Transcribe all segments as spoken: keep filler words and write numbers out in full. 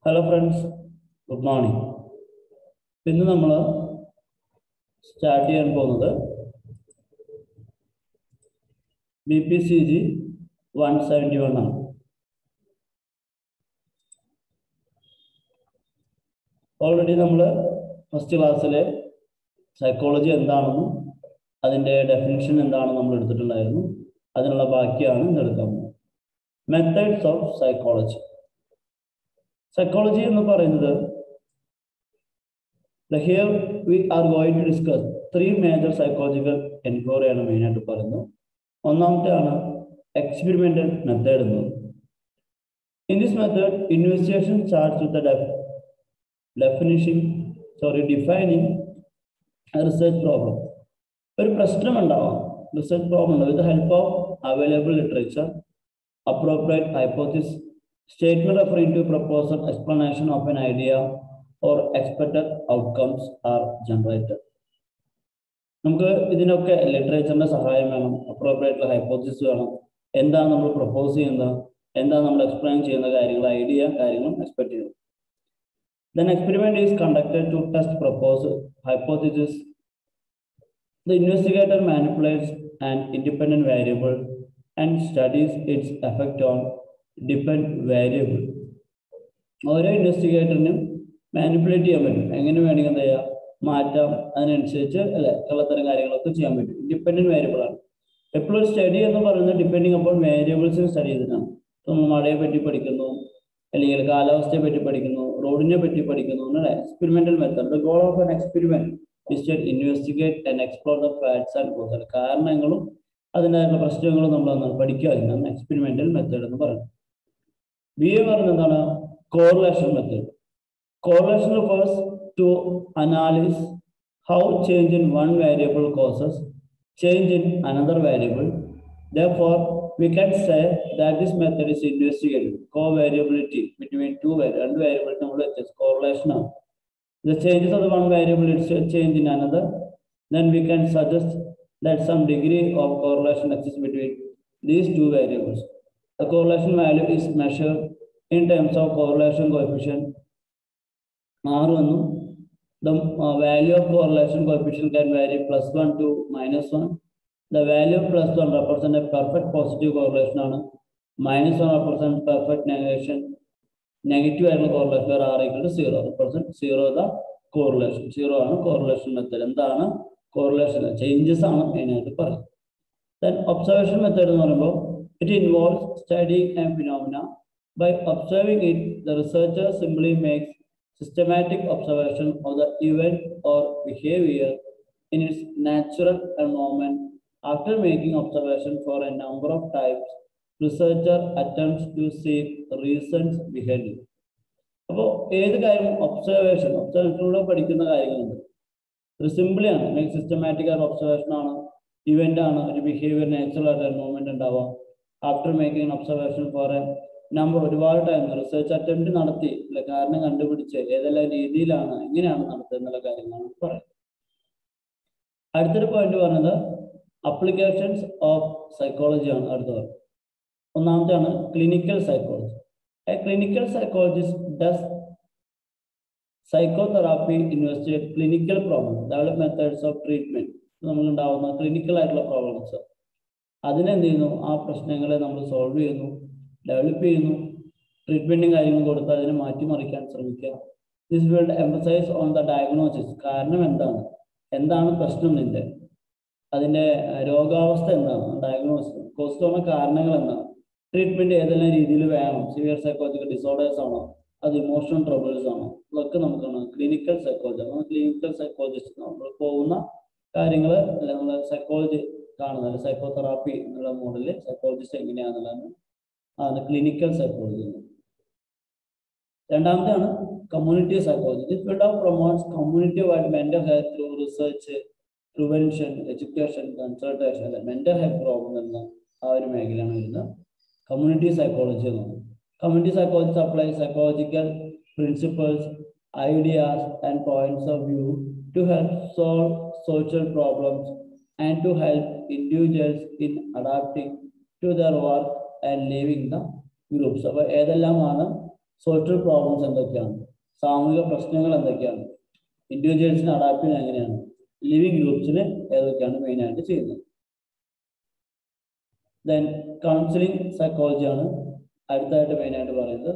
Hello friends, good morning. ഇന്ന് നമ്മൾ start ചെയ്യാൻ പോകുന്നത് B P C G one seventy one ആണ്. ഓൾറെഡി നമ്മൾ ഫസ്റ്റ് ക്ലാസ്സിലെ സൈക്കോളജി എന്താണെന്നും അതിൻ്റെ ഡെഫിനിഷൻ എന്താണെന്ന് നമ്മൾ എടുത്തിട്ടുണ്ടായിരുന്നു. അതിനുള്ള ബാക്കിയാണ് ഇന്ന് എടുക്കാൻ പോകുന്നത്. Methods of psychology. സൈക്കോളജി എന്ന് പറയുന്നത് here we are going to discuss three major psychological enquiry ആണ് മെയിനായിട്ട് പറയുന്നത്. ഒന്നാമത്തെയാണ് എക്സ്പെരിമെന്റൽ മെത്തേഡ് എന്നത്. In this method, investigation starts with the def definition, sorry, defining a research problem. ഒരു പ്രശ്നം ഉണ്ടാവാം, റിസർച്ച് പ്രോബ്ലം ഉണ്ട്. With the help of available literature, appropriate hypothesis, statement referring to proposal, explanation of an idea or expected outcomes are generated. നമുക്ക് ഇതിനൊക്കെ ലിറ്ററേച്ചറിന്റെ സഹായം വേണം, appropriate hypothesis വേണം, എന്താണ് നമ്മൾ പ്രപ്പോസ് ചെയ്യുന്നത്, എന്താണ് നമ്മൾ എക്സ്പ്ലെയിൻ ചെയ്യുന്ന കാര്യങ്ങൾ, ഐഡിയ കാര്യങ്ങളും എക്സ്പെക്ട് ചെയ്യുന്നത്. Then experiment is conducted to test proposed hypothesis. The investigator manipulates an independent variable and studies its effect on dependent variable. ഓരോ ഇൻവെസ്റ്റിഗേറ്ററിനും മാനിപ്പുലേറ്റ് ചെയ്യാൻ പറ്റും, എങ്ങനെ വേണമെങ്കിൽ എന്താ ചെയ്യുക, മാറ്റാം, അതിനനുസരിച്ച് അല്ലെ കള്ളത്തരം കാര്യങ്ങളൊക്കെ ചെയ്യാൻ പറ്റും. ഇൻഡിപെൻഡന്റ് വേരിയബിൾ ആണ്. എപ്പോഴും ഒരു സ്റ്റഡി എന്ന് പറയുന്നത് ഡിപ്പെൻഡിങ് അപ്പോൾ വേരിയബിൾസിനെ സ്റ്റഡി ചെയ്തിട്ടാണ്. നമ്മൾ മഴയെ പറ്റി പഠിക്കുന്നു, അല്ലെങ്കിൽ കാലാവസ്ഥയെ പറ്റി പഠിക്കുന്നു, റോഡിനെ പറ്റി പഠിക്കുന്നു. അല്ലെ experimental method. The goal of an experiment is to investigate and explore the facts and causes. കാരണങ്ങളും അതിൻ്റെതായിട്ടുള്ള പ്രശ്നങ്ങളും നമ്മൾ പഠിക്കുക. അതിനാണ് എക്സ്പെരിമെന്റൽ മെത്തേഡ് എന്ന് പറയുന്നത്. ബി എ പറയുന്നത് എന്താണ്? Correlation method. Correlation refers to analyze how change in one variable causes change in another variable. Therefore, we can say that this method is investigating covariability between two variables. Variable correlation. The changes of the one variable is a change in another. Then we can suggest that some degree of correlation exists between these two variables. The correlation value is measured in terms of correlation coefficient. R one, the uh, value of correlation coefficient can vary plus one to minus one. The value of plus one represents a perfect positive correlation. Minus one represents perfect negation. Negative correlation where R equal to zero. Represent zero the correlation. Zero is correlation method. And the correlation changes are main. Then observation method, it involves studying a phenomena. By observing it, the researcher simply makes systematic observation of the event or behavior in its natural environment. After making observation for a number of times, researcher attempts to see reasons behind it. അപ്പോൾ ഏത് കാര്യം observation ഒബ്സർവേഷനിലൂടെ പഠിക്കുന്ന കാര്യങ്ങളുണ്ട്. ഒരു simply ആണ്, like systematic ആയിട്ട് observation ആണ്, event ആണ്, ഒരു ബിഹേവിയർ നാച്ചുറൽ ആയിട്ട് എൻവോൺമെന്റ് ഉണ്ടാവാം. After making observation for a number ഒരുപാട് ടൈം റിസർച്ച് അറ്റംപ്റ്റ് നടത്തി അല്ലെ, കാരണം കണ്ടുപിടിച്ച് ഏതെല്ലാം രീതിയിലാണ് എങ്ങനെയാണ് നടത്തുക എന്നുള്ള കാര്യങ്ങളാണ് പറയുന്നത്. അടുത്തൊരു പോയിന്റ് പറഞ്ഞത് അപ്ലിക്കേഷൻസ് ഓഫ് സൈക്കോളജി ആണ്. അടുത്തത് ഒന്നാമത്തെയാണ് clinical psychology. A clinical psychologist does psychotherapy investigate clinical problems, develop methods of treatment. നമ്മളുണ്ടാവുന്ന ക്ലിനിക്കൽ ആയിട്ടുള്ള പ്രോബ്ലംസ് അതിനെന്ത് ചെയ്യുന്നു, ആ പ്രശ്നങ്ങളെ നമ്മൾ സോൾവ് ചെയ്യുന്നു, ഡെവലപ്പ് ചെയ്യുന്നു, ട്രീറ്റ്മെന്റും കാര്യങ്ങളും കൊടുത്ത് അതിനെ മാറ്റിമറിക്കാൻ ശ്രമിക്കുക. This will emphasise on the diagnosis. കാരണം എന്താണ്, എന്താണ് പ്രശ്നം, നിന്റെ അതിൻ്റെ രോഗാവസ്ഥ എന്താണ്, ഡയഗ്നോസിസ്, കോസ്റ്റ് കാരണങ്ങൾ എന്താണ്, ട്രീറ്റ്മെന്റ് ഏതെല്ലാം രീതിയിൽ വേണം, സിവിയർ സൈക്കോളജിക്കൽ ഡിസോർഡേഴ്സ് ആണോ, അത് ഇമോഷണൽ ട്രബിൾസ് ആണോ, ഇതൊക്കെ നമുക്കാണ് ക്ലിനിക്കൽ സൈക്കോളജി. നമ്മൾ ക്ലിനിക്കൽ സൈക്കോളജിസ്റ്റ് നമ്മൾ പോകുന്ന കാര്യങ്ങൾ അല്ലെ നമ്മൾ സൈക്കോളജി കാണുന്നത്, അല്ലെ സൈക്കോതെറാപ്പി എന്നുള്ള മോഡലിൽ സൈക്കോളജിസ്റ്റ് എങ്ങനെയാണെന്നുള്ളതാണ് ആണ് ക്ലിനിക്കൽ സൈക്കോളജി. രണ്ടാമത്തെയാണ് community psychology. This field of promotes community wide mental health through research, prevention, education, consultation, അല്ലെ മെന്റൽ ഹെൽത്ത് പ്രോബ്ലം എന്ന ആ ഒരു മേഖലയാണ് വരുന്നത് കമ്മ്യൂണിറ്റി സൈക്കോളജി എന്നത്. Community psychology apply psychological principles, ideas and points of view to help solve social problems and to help individuals in adapting to their work and living the groups. അപ്പോൾ ഏതെല്ലാമാണ് social problems എന്തൊക്കെയാണ്, സാമൂഹിക പ്രശ്നങ്ങൾ എന്തൊക്കെയാണ്, ഇൻഡിവിജ്വൽസിന് adapt ചെയ്യാൻ എങ്ങനെയാണ്, living ഗ്രൂപ്പ്സിന് ഏതൊക്കെയാണ് മെയിനായിട്ട് ചെയ്യുന്നത്. ദെൻ കൗൺസിലിംഗ് സൈക്കോളജി ആണ് അടുത്തായിട്ട് മെയിനായിട്ട് പറയുന്നത്.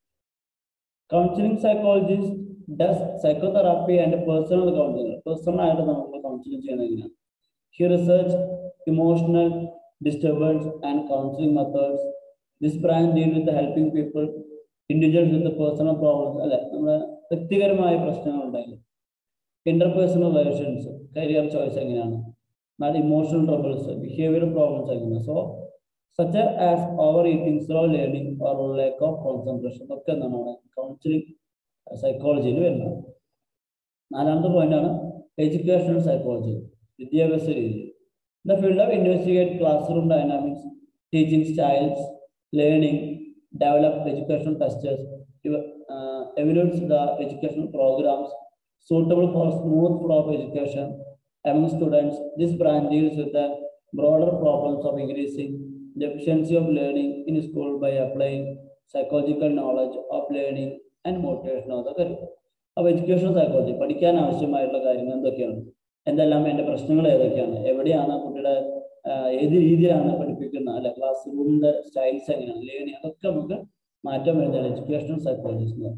Counselling psychologist does psychotherapy and personal counselling. Personal ആയിട്ട് നമുക്ക് കൗൺസിലിംഗ് ചെയ്യുന്നത് എങ്ങനെയാണ്? He research emotional disturbance and counselling methods. This branch deal with helping people individuals with personal problems, അല്ലെ നമ്മുടെ വ്യക്തിപരമായ പ്രശ്നങ്ങൾ ഉണ്ടെങ്കിൽ, ഇന്റർപേഴ്സണൽ റിലേഷൻസ്, കരിയർ ചോയ്സ് എങ്ങനെയാണ്, എന്നാൽ ഇമോഷണൽ ട്രബിൾസ്, ബിഹേവിയറൽ പ്രോബ്ലംസ് എങ്ങനെയാണ്. So such as overeating, slow learning or lack of concentration ഒക്കെ എന്താണ് കൗൺസിലിംഗ് സൈക്കോളജിയിൽ വരുന്നത്. നാലാമത്തെ പോയിന്റാണ് എഡ്യൂക്കേഷണൽ സൈക്കോളജി, വിദ്യാഭ്യാസ രീതി. The field of investigate classroom dynamics, teaching styles, learning, develop educational testers, evaluates the educational programs suitable for smooth flow of education among students. This branch deals with the broader problems of increasing the efficiency of learning in school by applying psychological knowledge of learning and motivation of the career. അപ്പോൾ education psychology പഠിക്കാൻ ആവശ്യമായിട്ടുള്ള കാര്യങ്ങൾ എന്തൊക്കെയാണ്, എന്തെല്ലാം അതിൻ്റെ പ്രശ്നങ്ങൾ ഏതൊക്കെയാണ്, എവിടെയാണ് കുട്ടിയുടെ ഏത് രീതിയിലാണ് പഠിപ്പിക്കുന്നത്, അല്ലെ ക്ലാസ് റൂമിൻ്റെ സ്റ്റൈൽസ് എങ്ങനെയാണ്, ലേണിംഗ്, അതൊക്കെ നമുക്ക് മാറ്റം വരുന്നതാണ് എഡ്യൂക്കേഷണൽ സൈക്കോളജിസ്റ്റ്.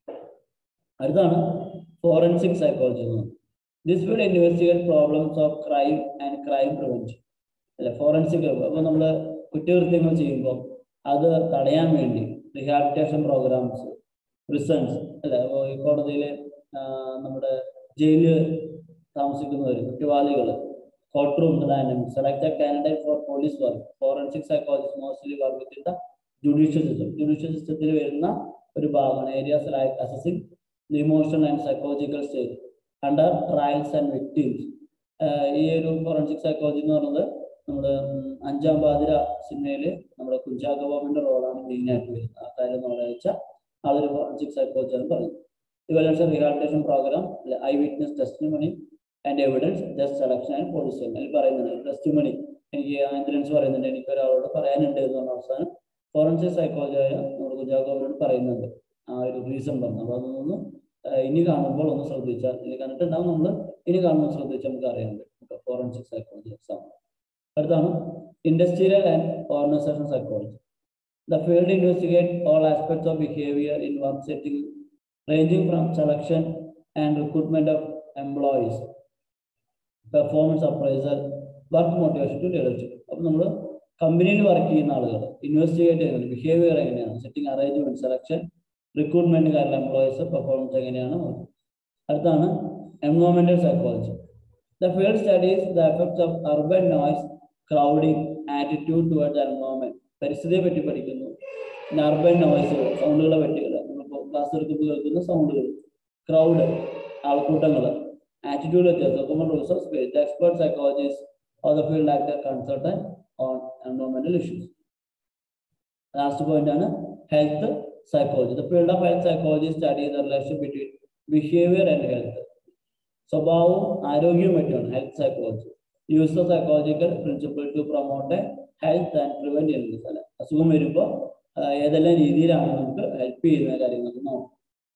അടുത്താണ് ഫോറൻസിക് സൈക്കോളജി എന്ന് പറയുന്നത്. This will investigate problems of crime and crime prevention, അല്ലെ ഫോറൻസിക്. അപ്പോൾ നമ്മൾ കുറ്റകൃത്യങ്ങൾ ചെയ്യുമ്പോൾ അത് തടയാൻ വേണ്ടി റിഹാബിലിറ്റേഷൻ പ്രോഗ്രാംസ്, പ്രിസൺസ്, അല്ലെ ഈ കോടതിയിൽ നമ്മുടെ ജയിലിൽ താമസിക്കുന്നവർ, കുറ്റവാളികൾ, courtroom dynamics, select a candidate for police work. Forensic psychologist mostly work with the judicial system. Judicial സിസ്റ്റത്തിൽ വരുന്ന ഒരു ഭാഗമാണ് areas like assessing the emotional and psychological state under trials and victims. ഈ ഒരു ഫോറൻസിക് സൈക്കോളജി എന്ന് പറയുന്നത് നമ്മൾ അഞ്ചാം പാതിര സിനിമയിൽ നമ്മുടെ കുഞ്ചാക്കോ ബോബന്റെ റോളാണ് മെയിനായിട്ട് വരുന്നത്. ആ കാര്യം നമ്മൾ വെച്ചാൽ അതൊരു ഫോറൻസിക് സൈക്കോളജി ആണ് പറയുന്നത്. Evaluation rehabilitation programme, eyewitness testimony and evidence, just selection and policy. അതിൽ പറയുന്നുണ്ട് ടെസ്റ്റിമണി, എനിക്ക് എവിഡൻസ് പറയുന്നുണ്ട്, എനിക്ക് ഒരാളോട് പറയാനുണ്ട് എന്ന് പറഞ്ഞ അവസാനം ഫോറൻസിക് സൈക്കോളജി നമ്മുടെ കുഞ്ചാക്കോബോബനോട് പറയുന്നുണ്ട് ആ ഒരു റീസൺ പറഞ്ഞു. അപ്പോൾ അതൊന്ന് ഇനി കാണുമ്പോൾ ഒന്ന് ശ്രദ്ധിച്ചാൽ, ഇനി കണ്ടിട്ടുണ്ടാവും, നമ്മൾ ഇനി കാണുമ്പോൾ ശ്രദ്ധിച്ചാൽ നമുക്ക് അറിയാൻ പറ്റും ഫോറൻസിക് സൈക്കോളജി എക്സാം. അടുത്താണ് industrial and organisation psychology. The field investigate all aspects of behaviour in work setting ranging from selection and recruitment of employees, performance appraisal, work motivation to leadership. അപ്പോൾ നമ്മൾ കമ്പനിയിൽ വർക്ക് ചെയ്യുന്ന ആളുകൾ investigate ചെയ്യുന്നത് behaviour എങ്ങനെയാണ്, setting arrangement, selection, recruitment കാര്യങ്ങൾ, employees, performance എങ്ങനെയാണ്. അടുത്താണ് എൻവയോൺമെന്റൽ psychology. The field studies the effects of urban noise, crowding, attitude towards environment. പരിസ്ഥിതിയെ പറ്റി പഠിക്കുന്നു. പിന്നെ അർബൻ നോയ്സുകൾ, സൗണ്ടുകളെ പറ്റിയുള്ള നമ്മളിപ്പോൾ ക്ലാസ് എടുക്കുമ്പോൾ കേൾക്കുന്ന സൗണ്ടുകൾ, ക്രൗഡ്, ആൾക്കൂട്ടങ്ങൾ, ആറ്റിറ്റ്യൂഡ് വ്യത്യാസം, rules of space. The expert psychologist of the field act consultant on environmental issues. Last point ആണ് health psychology. The field of health psychology studies the relationship between behavior and health. സ്വഭാവവും ആരോഗ്യവും പറ്റിയാണ് health psychology. Use of psychological principle to promote health and prevent illness. അല്ല അസുഖം വരുമ്പോൾ ഏതെല്ലാം രീതിയിലാണ് നമുക്ക് ഹെൽപ്പ് ചെയ്യുന്ന കാര്യങ്ങൾ നോക്കാം.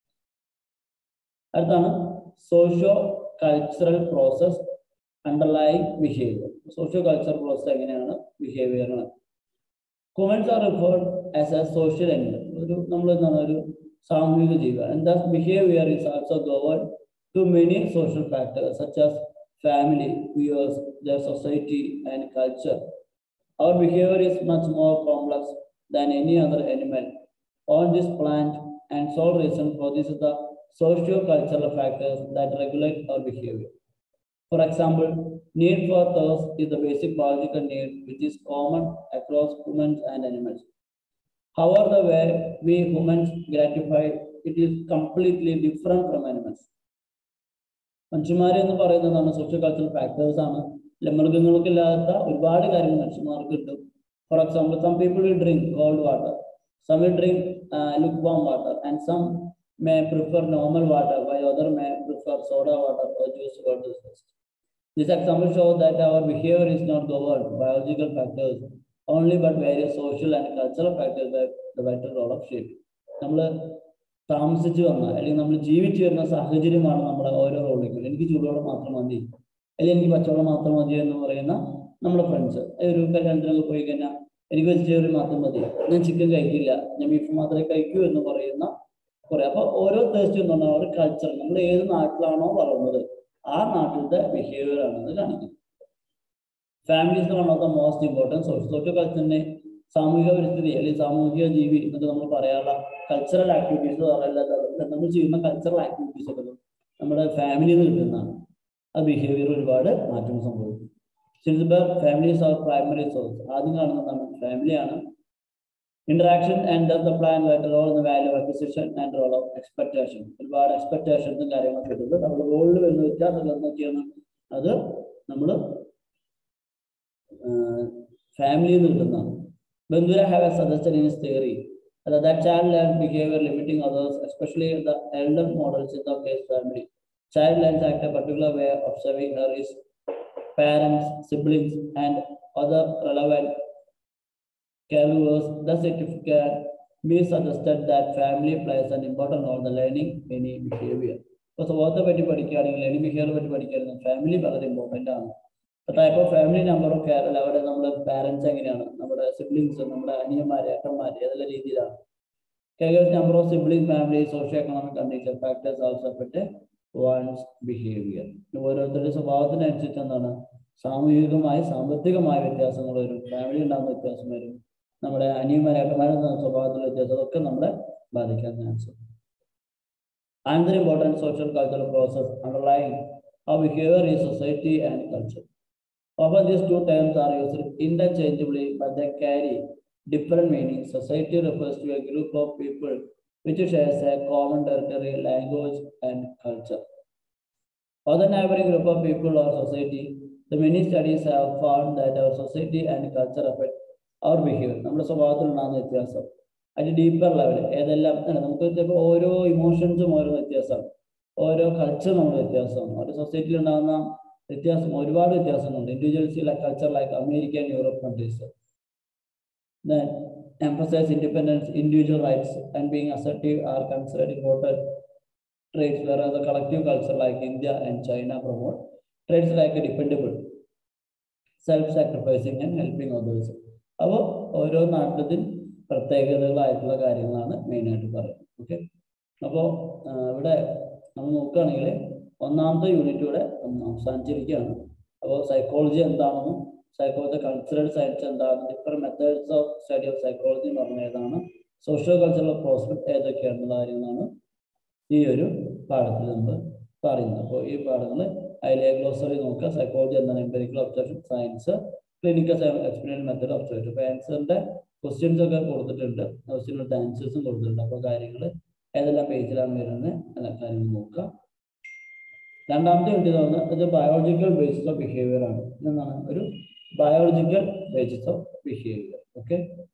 അടുത്താണ് socio cultural process underlying behavior. Socio-cultural process എങ്ങനെയാണ് ബിഹേവിയറിന്. Humans are referred as a social animal. ഒരു നമ്മൾ എന്താണ് ഒരു സാമൂഹിക ജീവി. And that behaviour is also governed to many social factors such as family, peers, their society and culture. Our behavior is much more complex than any other animal on this planet, and sole reason for this is the socio-cultural factors that regulate our behavior. For example, need for thirst is the basic biological need which is common across humans and animals. However, the way we humans gratify it is completely different from animals. മനുഷ്യന്മാരെ എന്ന് പറയുന്നതാണ് socio cultural factors ആണ്. മൃഗങ്ങൾക്കില്ലാത്ത ഒരുപാട് കാര്യങ്ങൾ മനുഷ്യന്മാർക്ക് കിട്ടും. For example, some people will drink cold water, some will drink lukewarm water, and some may prefer normal water while other may prefer soda water or juice water. This example shows that our behavior is not governed by biological factors only but various social and cultural factors that the vital role of shaping. നമ്മൾ താമസിച്ച് വന്ന അല്ലെങ്കിൽ നമ്മൾ ജീവിച്ചു വരുന്ന സാഹചര്യമാണ് നമ്മുടെ ഓരോ റോളുകൾ. എനിക്ക് ചൂടുവെള്ളം മാത്രം മതി, അല്ലെങ്കിൽ എനിക്ക് പച്ചവെള്ളം മാത്രം മതി എന്ന് പറയുന്ന നമ്മുടെ ഫ്രണ്ട്സ്. ഒരു കല്യാണത്തിനൊക്കെ പോയി കഴിഞ്ഞാൽ എനിക്ക് വെജിറ്റേറിയൻ മാത്രം മതി, ഞാൻ ചിക്കൻ കഴിക്കില്ല, ഞാൻ ബീഫ് മാത്രമേ കഴിക്കൂ എന്ന് പറയുന്ന കുറെ. അപ്പൊ ഓരോ ടേസ്റ്റ് എന്ന് പറഞ്ഞാൽ ഒരു കൾച്ചർ, നമ്മൾ ഏത് നാട്ടിലാണോ വളർന്നത് ആ നാട്ടിലത്തെ ബിഹേവിയർ ആണെന്ന് കാണിക്കുന്നത്. Family is one of the most important social social കൾച്ചറിനെ സാമൂഹിക പരിസ്ഥിതി അല്ലെങ്കിൽ സാമൂഹിക ജീവി എന്നൊക്കെ നമ്മൾ പറയാനുള്ള കൾച്ചറൽ ആക്ടിവിറ്റീസ് നമ്മൾ ചെയ്യുന്ന കൾച്ചറൽ ആക്ടിവിറ്റീസ് ഒക്കെ നമ്മുടെ ഫാമിലിയിൽ നിന്ന് കിട്ടുന്നതാണ്. ആ ബിഹേവിയർ ഒരുപാട് മാറ്റം സംഭവിക്കും. Since families are primary source, ആദ്യം കാണുന്നതാണ് ഫാമിലിയാണ്. Interaction and the plan role in value acquisition and role of expectation. ഒരുപാട് എക്സ്പെക്ടേഷൻസും കാര്യങ്ങളൊക്കെ കിട്ടുന്നത് നമ്മുടെ റോളിൽ വരുന്ന വ്യത്യാസം എന്തൊക്കെയാണ്, അത് നമ്മൾ ഫാമിലിയിൽ നിന്ന് കിട്ടുന്നതാണ്. Bandura have suggested in his theory that that child learns behavior limiting others, especially the elder models in the case family. Child learns act a particular way of observing her his parents, siblings, and other relevant caregivers. Thus, it can be suggested that family plays an important role in learning any behavior. So, what the petty particular learning behavior particular family വളരെ important ആണ്. Type of family number of care, അവിടെ നമ്മുടെ parents എങ്ങനെയാണ്, നമ്മുടെ siblings, നമ്മുടെ അനിയന്മാര് ഏട്ടന്മാര് ഏതെല്ലാം രീതിയിലാണ്. Cares number of sibling family socio economic condition factors also affect one's behaviour. ഓരോരുത്തരുടെ സ്വഭാവത്തിനനുസരിച്ച് എന്താണ് സാമൂഹികമായി സാമ്പത്തികമായ വ്യത്യാസങ്ങൾ വരും, ഫാമിലി ഉണ്ടാകുന്ന വ്യത്യാസം വരും, നമ്മുടെ അനിയന്മാര് ഏട്ടന്മാരുടെ സ്വഭാവത്തിലുള്ള വ്യത്യാസം അതൊക്കെ നമ്മളെ ബാധിക്കാൻ chance. Another important social cultural process underlying our behavior is society and culture. Often these two terms are used interchangeably, but they carry different meanings. Society refers to a group of people which shares a common territory, language, and culture. Other neighboring group of people or society, the many studies have found that our society and culture affect our behavior. നമ്മുടെ സ്വഭാവത്തിലുണ്ടാകുന്ന വ്യത്യാസം അതിന് deeper level ഏതെല്ലാം നമുക്ക് ചിലപ്പോൾ ഓരോ ഇമോഷൻസും ഓരോ വ്യത്യാസമാണ്, ഓരോ കൾച്ചർ നമ്മുടെ വ്യത്യാസമാണ്, ഓരോ സൊസൈറ്റിയിൽ ഉണ്ടാകുന്ന വ്യത്യാസം ഒരുപാട് വ്യത്യാസങ്ങളുണ്ട്. Individuals like culture like American Europe countries then emphasize independence, individual rights, and being assertive are considered important traits, whereas the collective culture like India and China promote traits like dependable, self-sacrificing, and helping others. അപ്പോൾ ഓരോ നാട്ടിലും പ്രത്യേകതകളായിട്ടുള്ള കാര്യങ്ങളാണ് മെയിനായിട്ട് പറയുന്നത്. Okay, അപ്പോൾ ഇവിടെ നമ്മൾ നോക്കുകയാണെങ്കിൽ ഒന്നാമത്തെ യൂണിറ്റ് ഇവിടെ അവസാനിച്ചിരിക്കുകയാണ്. അപ്പോൾ സൈക്കോളജി എന്താണെന്നും സൈക്കോളജി കൾച്ചറൽ സയൻസ് എന്താണ്, different methods of study of psychology എന്ന് പറഞ്ഞ ഏതാണ്, സോഷ്യോ കൾച്ചറൽ പ്രോസ്പെക്ട് ഏതൊക്കെയാണെന്നുള്ള കാര്യങ്ങളാണ് ഈ ഒരു പാഠത്തിൽ നമ്മൾ പറയുന്നത്. അപ്പോൾ ഈ പാഠങ്ങൾ അതിലെ ഗ്ലോസറി നോക്കുക. സൈക്കോളജി എന്താണ്, empirical observation, science, clinical experiment method observation. അപ്പോൾ ആൻസറിന്റെ ക്വസ്റ്റ്യൻസ് ഒക്കെ കൊടുത്തിട്ടുണ്ട്, ക്വസ്റ്റ്യൻ ആൻസേഴ്സും കൊടുത്തിട്ടുണ്ട്. അപ്പോൾ കാര്യങ്ങൾ ഏതെല്ലാം പേജിലാണ് വരുന്നത് എല്ലാ കാര്യങ്ങളും നോക്കുക. രണ്ടാമത്തെ യൂണിറ്റ് പറഞ്ഞത് ബയോളജിക്കൽ ബേസിസ് ഓഫ് ബിഹേവിയർ ആണ്. എന്താണ് ഒരു biological basis of behaviour. Okay,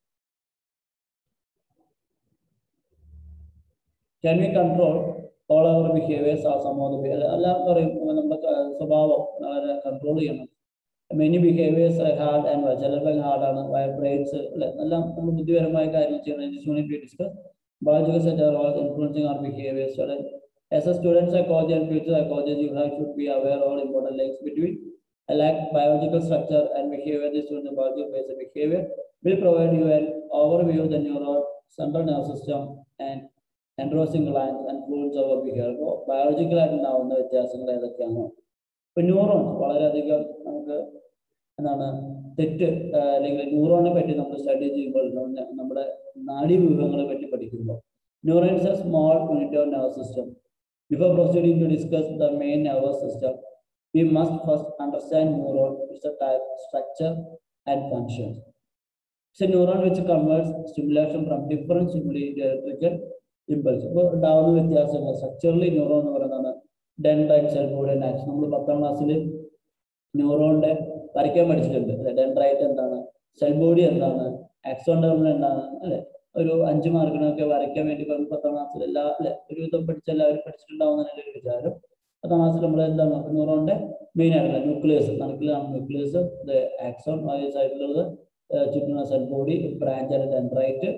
can we control all our behaviours ആ സമൂഹ എല്ലാം പറയും നമ്മുടെ സ്വഭാവം വളരെ കൺട്രോൾ ചെയ്യണം. മെനി ബിഹേവിയേഴ്സ് ഹാർഡ് ആൻഡ് ചിലപ്പോൾ ഹാർഡാണ്, വൈബ്രേറ്റ്സ് അല്ലെ എല്ലാം നമ്മൾ ബുദ്ധിപരമായ കാര്യങ്ങൾ ചെയ്യണം. Discuss biological set are influencing our behaviours. As a student psychology and future psychologist, you have should be aware of all important links between a lack biological structure and behavior. The student biological based behavior will provide you an overview of the neuron, central nervous system, and endocrine glands and fluids of behavior. So, biological ആയിട്ടുണ്ടാവുന്ന വ്യത്യാസങ്ങൾ ഏതൊക്കെയാണോ, ഇപ്പൊ neurons വളരെയധികം നമുക്ക് എന്താണ് തെറ്റ് അല്ലെങ്കിൽ ന്യൂറോണിനെ പറ്റി നമ്മൾ സ്റ്റഡി ചെയ്യുമ്പോൾ നമ്മുടെ നാഡീവ്യൂഹങ്ങളെ പറ്റി പഠിക്കുമ്പോൾ neurons a small unit of nervous system. Before proceeding to discuss the main nervous system, we must first understand neuron, its type, structure, and functions. It's a neuron which converts stimulation from different stimuli to electrical impulse. അപ്പോൾ ഉണ്ടാവുന്ന വ്യത്യാസങ്ങൾ structurally neuron എന്ന് പറയുന്നതാണ് dendrite, cell body and action. നമ്മൾ പത്താം ക്ലാസ്സിൽ ന്യൂറോണിന്റെ വരയ്ക്കാൻ പഠിച്ചിട്ടുണ്ട് അല്ലെ. ഡെൻഡ്രൈറ്റ് എന്താണ്, സെൽ ബോഡി എന്താണ്, ആക്സോൺ ടെർമിനൽ എന്താണ് അല്ലെ. ഒരു അഞ്ച് മാർക്കിനൊക്കെ വരയ്ക്കാൻ വേണ്ടി പറഞ്ഞു പത്താം ക്ലാസ്സിൽ എല്ലാ അല്ലെ ഒരു വിധം പഠിച്ച എല്ലാവരും പഠിച്ചിട്ടുണ്ടാവുന്ന ഒരു വിചാരം. പത്താം ക്ലാസ്സിൽ നമ്മൾ എന്താണ് ന്യൂറോണിന്റെ മെയിൻ ആയിട്ടുള്ള ന്യൂക്ലിയസ് നടക്കിലാണ്. ന്യൂക്ലിയസ് ആക്സോൺ സൈഡിലുള്ളത്, ചുറ്റുമുള്ള cell body, branch and dendrite,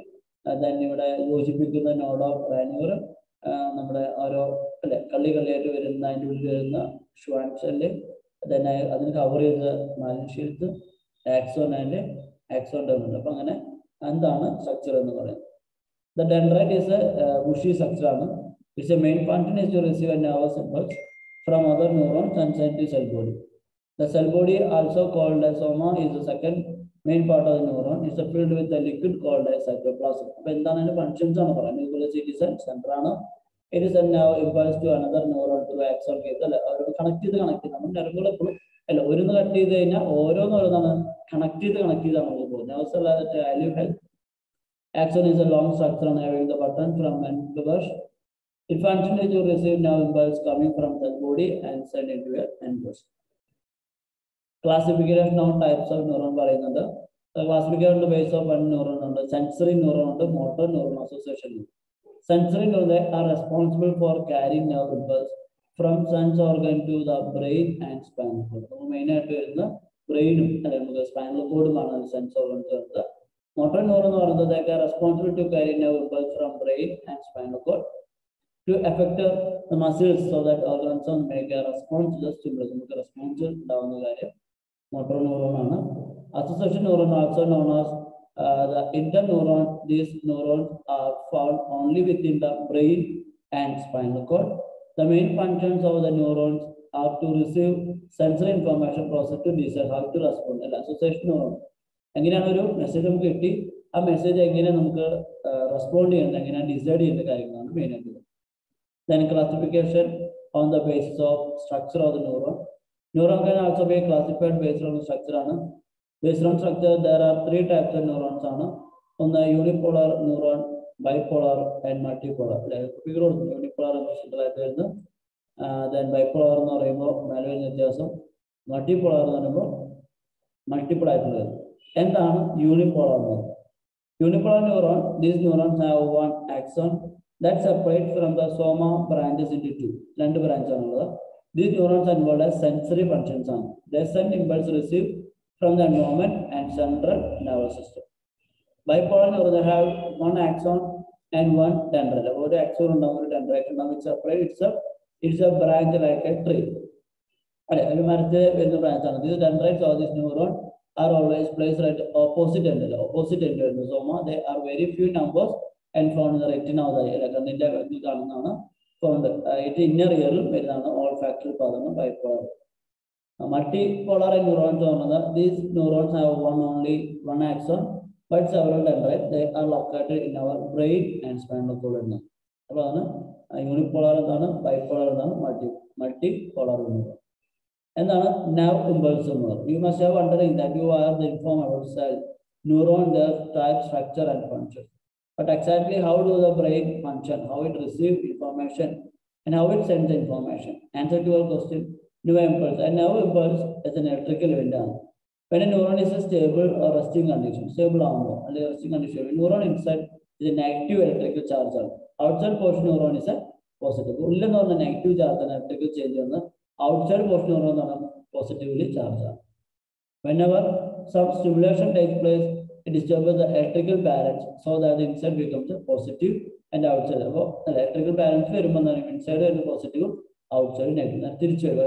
then ഇവിടെ യോജിപ്പിക്കുന്ന നോഡ് ഓഫ് റാനിയർ, നമ്മുടെ ഓരോ അല്ലെ കള്ളി കള്ളിയായിട്ട് വരുന്ന അതിൻ്റെ ഉള്ളിൽ വരുന്ന ഷ്വാൻ സെല്ല്, ദെൻ അതിന് കവർ ചെയ്ത മാലിൻഷീൽസ്, ആക്സോൺ ആൻഡ് ആക്സോൺ ഉണ്ട്. അപ്പം അങ്ങനെ എന്താണ് സ്ട്രക്ചർ എന്ന് പറയുന്നത്. The dendrite is a bushy structure ആണ്. It's a main function is to receive a nervous impulse from other neurons and send to cell body. The cell body, also called as soma, is the second main part of the neuron. It's filled with a liquid called as cytoplasm. അപ്പോൾ എന്താണ് അതിന്റെ functions ആണ് പറയുന്നത്. Nucleus it is a centre ആണ്. It is a nerve impulse to another neuron through axon case. അല്ല അവർ connect ചെയ്ത് connect ചെയ്ത് നമ്മൾ നെർവുകൾ എപ്പോഴും അല്ല ഒരുന്ന് കട്ട് ചെയ്ത് കഴിഞ്ഞാൽ ഓരോന്ന് ഓരോന്നാണ് കണക്ട് ചെയ്ത് കണക്ട് ചെയ്താണ് നമ്മൾ പോകുന്നത്. നെർവ്സ് അല്ലാതെ value health axon is a long structure having the button from end to brush. It functions to receive nerve impulse coming from the body and send into a end brush. Classification of types of neuron പറയുന്നുണ്ട്. Classification the base of one neuron ഉണ്ട്, sensory neuron ഉണ്ട്, motor neuron association ഉണ്ട്. Sensory neuron are responsible for carrying nerve impulse from sense organ to the brain and spinal cord. അപ്പോൾ main ആയിട്ട് വരുന്ന ബ്രെയിനും അല്ലെങ്കിൽ spinal കോഡുമാണ് സെൻസ് ഓർഗൻ ചേർത്ത്. മോട്ടോർ ന്യൂറോൺ എന്ന് പറയുന്നത് they are responsible to carry nerve impulse from brain and spinal cord to affect the muscles so that organs make a response to the stimulus. നമുക്ക് response ഉണ്ടാവുന്ന കാര്യം motor neuron ആണ്. Association neuron, also known as uh, the interneuron. These neurons are found only within the brain and spinal cord. The main functions of the neurons are to receive sensory information, process to decide how to respond. അല്ല association neuron എങ്ങനെയാണ് ഒരു message നമുക്ക് കിട്ടി ആ message എങ്ങനെ നമുക്ക് respond ചെയ്യുന്നത് എങ്ങനെയാണ് ഡിസൈഡ് ചെയ്യുന്ന കാര്യങ്ങളാണ് മെയിൻ ആയിട്ട്. Then classification on the basis of structure of the neuron. Neuron can also be classified based on structure. Based on structure, there are three types of neurons. On the unipolar neuron, bipolar, and multipolar. Unipolar is uh, then bipolar is multipolar multiple. And then unipolar. Unipolar neuron, these neurons have one axon that separates from the soma branches into two. Two branches. These neurons are involved as sensory functions. They send impulse received from the environment and central nervous system. Bipolar neurons have one axon and one dendrite. One axon and one dendrite which separate itself. It's a branch like a tree. These dendrites or these neurons are always placed at opposite end. Opposite end of the soma. They are very few numbers and found in the retina of the eye. Found it inner ear olfactory problem bipolar. Uh, multipolar neurons are these neurons have one only one axon but several dendrites. They are located in our brain and spinal cord. Uh, unipolar and bipolar and multi multipolar neuron. And then nerve impulse neuron. You must have wondering that you are the informed about cell, neuron, their type, structure, and function. But exactly how do the brain function, how it receives information, and how it sends the information? Answer to your question, nerve impulse. A nerve impulse is an electrical event. When a neuron is a stable or resting condition, stable or resting condition, a neuron inside is a negative electrical charge. Outside portion neuron is a positive. Only on the negative charge and electrical change on the outside portion neuron is positively charged. Whenever some stimulation takes place, it disturbs the electrical balance so that the inside becomes a positive and outside. So, the electrical balance inside is positive, outside negative.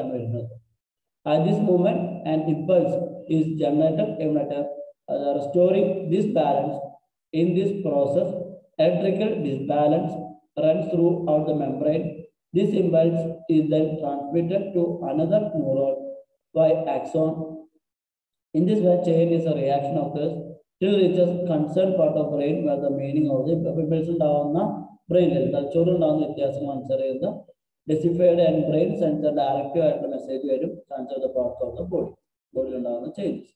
At this moment, an impulse is generated, generated uh, restoring this balance. In this process, electrical disbalance runs throughout the membrane. This impulse is then transmitted to another neuron by axon. In this way, chain is a reaction occurs till reaches concerned part of brain where the meaning of the impulse down the brain. The children down the answer is the deciphered and brain sends a directive at the message to transfer the parts of the body. Body down the changes.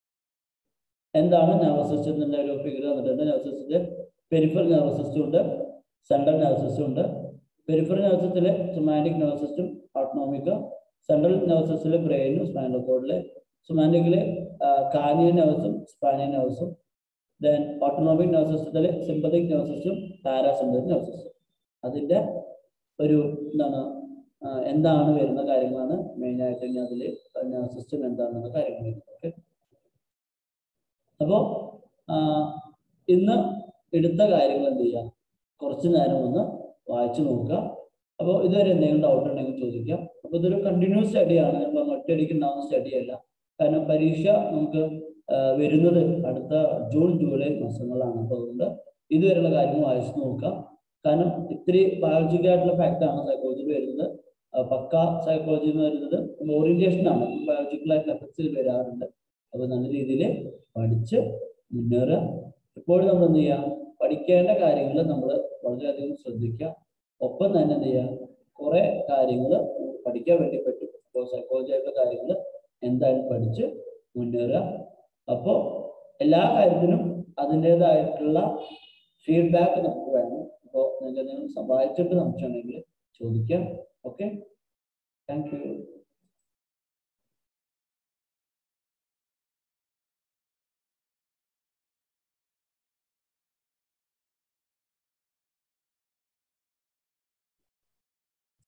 And the nervous system in the figure of the nervous system, peripheral nervous system, central nervous system, peripheral nervous system, somatic nervous system, autonomic, central nervous system, brain, spinal cord. Somatically, uh, cranial nervous system, spinal nervous system, then autonomic nervous system, sympathetic nervous system, parasympathetic nervous system. That is the ഒരു എന്താണ് എന്താണ് വരുന്ന കാര്യങ്ങളാണ് main ആയിട്ട് അതിൽ nervous system എന്താണെന്നുള്ള കാര്യങ്ങൾ. Okay, അപ്പോൾ ഇന്ന് എടുത്ത കാര്യങ്ങൾ എന്ത് ചെയ്യുക, കുറച്ച് നേരം ഒന്ന് വായിച്ചു നോക്കുക. അപ്പോൾ ഇതുവരെ എന്തെങ്കിലും ഡൗട്ട് ഉണ്ടെങ്കിൽ ചോദിക്കാം. അപ്പോൾ ഇതൊരു കണ്ടിന്യൂസ് സ്റ്റഡിയാണ്, നമ്മൾ ഒറ്റയടിക്ക് ഉണ്ടാകുന്ന സ്റ്റഡി അല്ല. കാരണം പരീക്ഷ നമുക്ക് വരുന്നത് അടുത്ത ജൂൺ ജൂലൈ മാസങ്ങളിലാണ്. അപ്പോൾ അതുകൊണ്ട് ഇതുവരെയുള്ള കാര്യങ്ങൾ വായിച്ചു നോക്കുക. കാരണം ഇത്തിരി ബയോളജിക്കൽ ആയിട്ടുള്ള ഫാക്റ്റാണ് സൈക്കോളജിയിൽ വരുന്നത്. പക്ക സൈക്കോളജി എന്ന് പറയുന്നത് ഓറിയന്റേഷൻ ആണ്, ബയോളജിക്കൽ ആയിട്ടുള്ള എഫക്ട്സിൽ വരാറുണ്ട്. അപ്പോൾ നല്ല രീതിയിൽ പഠിച്ച് മുന്നേറുക. എപ്പോഴും നമ്മൾ എന്ത് ചെയ്യുക, പഠിക്കേണ്ട കാര്യങ്ങൾ നമ്മൾ വളരെയധികം ശ്രദ്ധിക്കുക. ഒപ്പം തന്നെ എന്ത് ചെയ്യുക, കുറെ കാര്യങ്ങൾ പഠിക്കാൻ വേണ്ടി പറ്റും. അപ്പോൾ സൈക്കോളജി ആയിട്ടുള്ള കാര്യങ്ങൾ എന്തായാലും പഠിച്ച് മുന്നേറുക. അപ്പോൾ എല്ലാ കാര്യത്തിനും അതിൻ്റെതായിട്ടുള്ള ഫീഡ്ബാക്ക് നമുക്ക് വേണം. അപ്പോൾ നിങ്ങൾക്ക് എന്തെങ്കിലും സഹായിച്ചിട്ട് നമുക്കുണ്ടെങ്കിൽ ചോദിക്കാം. Okay, thank U.